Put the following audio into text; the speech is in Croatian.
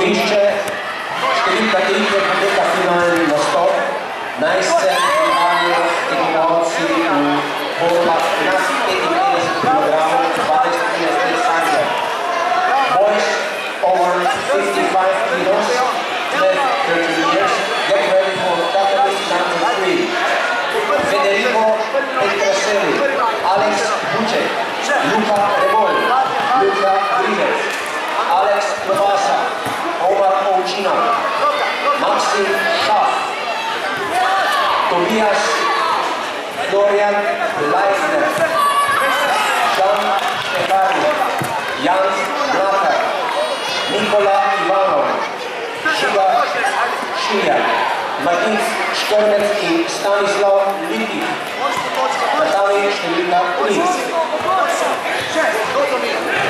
Izhodišče, številka 3 poteka finalni nastop. Najsce prihajajo tekmovalci v borbah nad 55 kg, 20-30 sanje. Boys over 55 kilos, left 30 years, get ready for category number 3. Federico Petraselli, Alex Buček, Luka Rebol, Luka Grižec, Alex Novasa, Omar Ovčina, Maxim Šaf, Tobias Florian Leitner, Jan Štefani, Jan Mlakar, Nikola Ivanov, Žiga Šilja, Matic Škrbec in Stanislav Litik. Tatami številka 3.